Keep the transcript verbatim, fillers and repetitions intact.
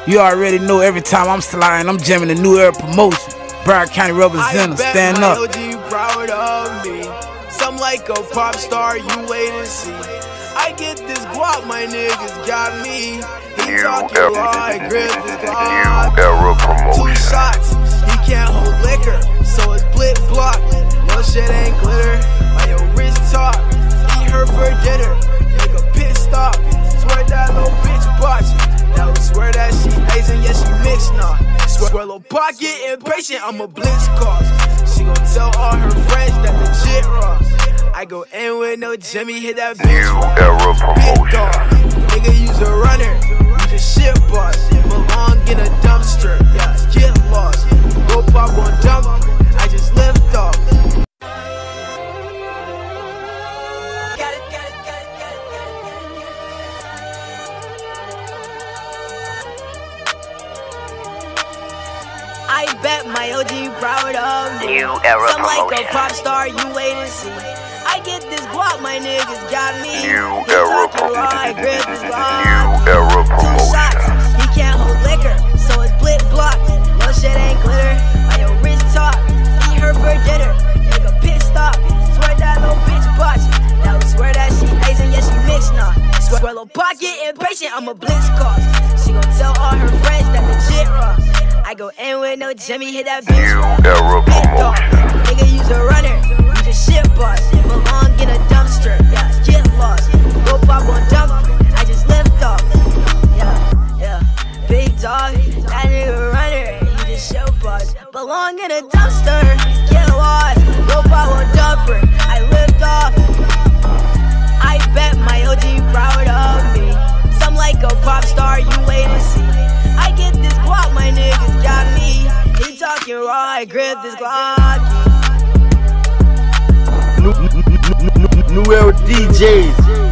You already know every time I'm sliding, I'm jamming the New Era Promotion. Broward County representative, stand up. O G proud of me. Some like a pop star, you wait and see. I get this guap, my niggas got me. He talking like grip this guap. Two shots, he can't hold liquor, so it's blit block. No shit ain't glitter, on your wrist talk. Eat her for dinner, make a pit stop. Swear that little bitch botch. Now swear that she Asian, yeah she mixed now. Swear little pocket impatient, I'm a blitz cause. She gon' tell all her friends that the shit raw. I go in with no Jimmy, hit that bitch. NewEraPromotion. Nigga, use a runner, use a shit boss. Belong in a dumpster, yeah, get lost. Go pop on dump, I just lift off. I bet my O G proud of me. Some like a pop star, you wait and see. I get this guap, my niggas got me. NewEraPromotion. Two shots, he can't hold liquor, so it's blit block. No shit ain't glitter, on your wrist talk. Eat her for dinner, make a pit stop. Swear that little bitch botch. Now swear that she Asian, yeah she mixed now. Swear little pocket impatient, I'm a blitz cause. She gon' tell all her friends that the shit raw. I go in with no Jimmy, hit that bitch. NewEraPromotion. Nigga, use a runner, use a shit boss. Belong in a dumpster, yeah, get lost. Go pop on dump, I just lift off. Yeah, yeah, big dog, that nigga runner, he just shit boss. Belong in a dumpster, get lost. Go pop on dumper, I lift off. I bet my O G proud of me. Some like a pop star, you wait and see. I get this guap, my niggas got me. He talking raw, I grip this Glock. New, new, new, new, new Era D Js.